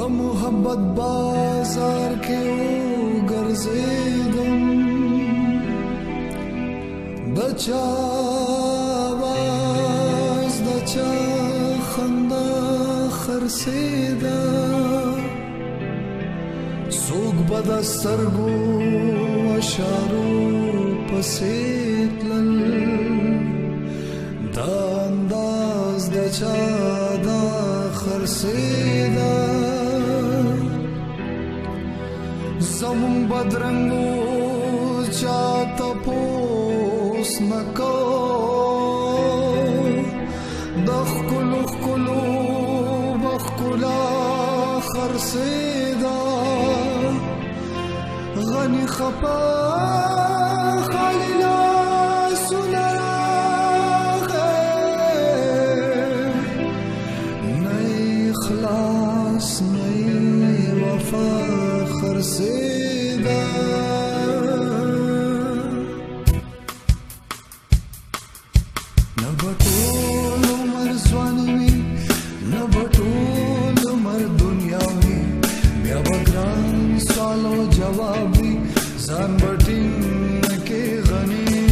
मोहब्बत बाजार के गर्जेदम दचा आवाज दचा खंदा खरसेदा सोग बदस्तरगो अशारो पसेतलल दा अंदाज दचा दा खरसेदा زمون بدرنگو چاہتا پوس نکو دخکلو خکلو بخکلا خرسیدا غنی خپا خالیلا سنرا خیر نئی خلاص نئی وفا خرسیدا نبطول عمر زوانی وی نبطول عمر دنیاوی بیا بگران سوالو جوابی زان بٹین نکی غنی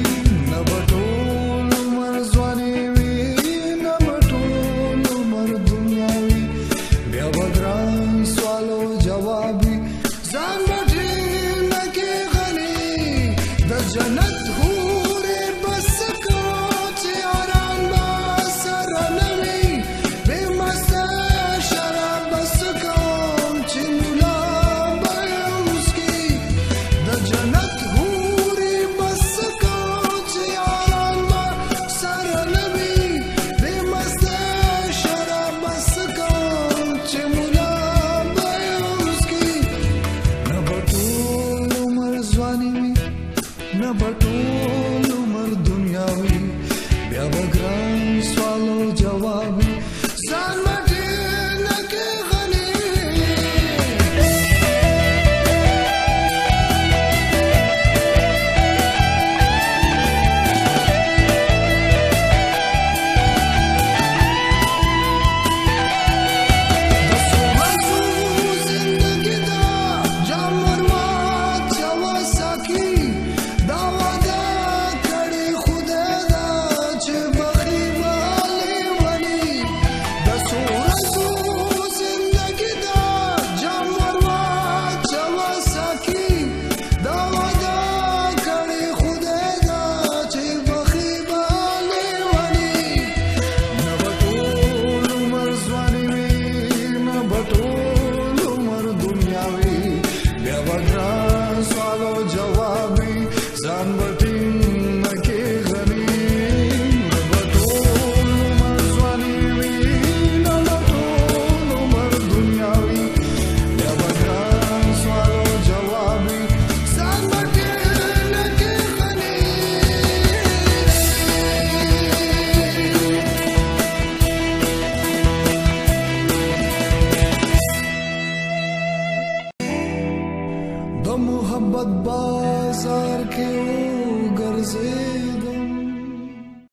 نبطول عمر زوانی وی نبطول عمر دنیاوی بیا بگران سوالو جوابی زان بٹین نکی غنی دا جنت ہوره بس کو چی آران با سرنوی بے مستا شراب بس کام چی مولا بیوز کی دا جنت ہوره بس کو چی آران با سرنوی بے مستا شراب بس کام چی مولا بیوز کی نبطول عمر زوانی وی نبطول عمر دنیاوی بیا بگران سوالو جوابی زان بٹین نکی غنی دسو غزو زندگی دا جام مروات جوا ساکی دا وعدہ کڑی خدا دا چه بخی والی ونی دسو غزو زندگی دا جام مروات جوا ساکی دا وعدہ کڑی خدا دا چه بخی والی ونی نبطول عمر زوانی وی نبطول عمر دنیاوی بیا بگران سوالو جوابی زان بٹین نکی غنی نبطول عمر زوانی وی نبطول عمر دنیاوی بیا بگران سوالو جوابی زان بٹین نکی غنی د محبت بازار کې و ګرځې